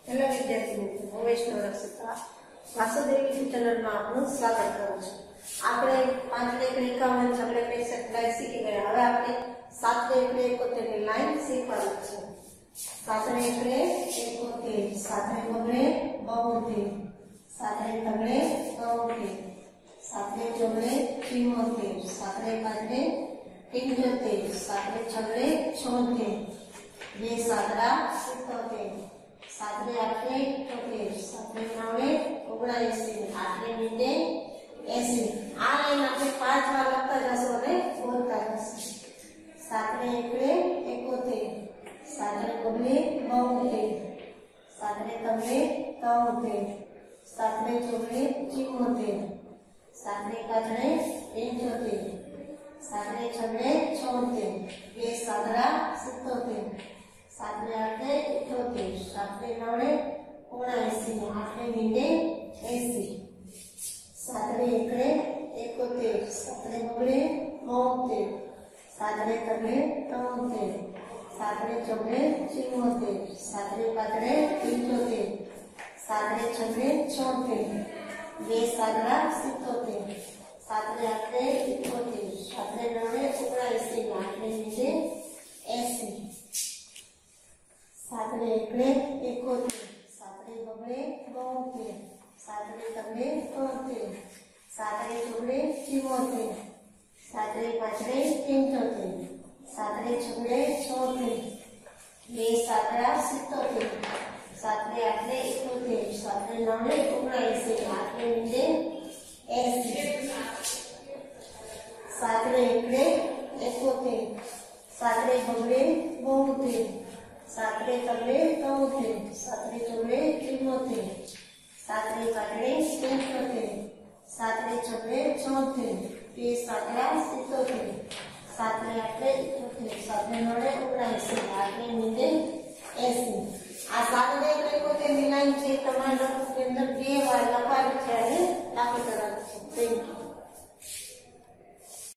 Hello વિદ્યાર્થી મિત્રો, હું વૈષ્ણવ રક્ષિતા વાસુદેવી ચેનલમાં આપનું સ્વાગત કરું છું. આપણે 5-1-51 છગડે 65 લાઈન શીખી ગયા. હવે આપણે 7-1-71 ની લાઈન શીખવાની છે. 7-1-71, 7-2-72, 7-3-73, 7-4-74, 7-5-75, 7-6-76, 2-7-77, 7-8-78, 7-9-79, 8-80. આ લાઈન આપણે 5 વાર લખતા જશો અને બોલતા જશો. 7-1-71, 7-2-72, 7-3-73, 7-4-74, 7-5-75, 7-6-76, 2-7-77, 7-8-78, 7-9-79, 8-80, 7-1-71, 7-2-72, 7-3-73, 7-4-74, 7-5-75, 7-6-76, 2-7-77, 7-8-78, 7-9-79, 8-80. 7-1-71, 7-2-72, 7-3-73, 7-4-74, 7-5-75, 7-6-76, 2-7-77, 7-8-78, 7-9-79, 8-80. 7-1-71, 7-2-72, 7-3-73, 7-4-74, 7-5-75, 7-6-76, 2-7-77, 7-8-78, 7-9-79, 8-80. આ 7-1-71 ની લાઈન છે. તમારા નોટબુકની અંદર 2 વાર લખવાની છે અને દાખલ કરવાની છે. Thank you.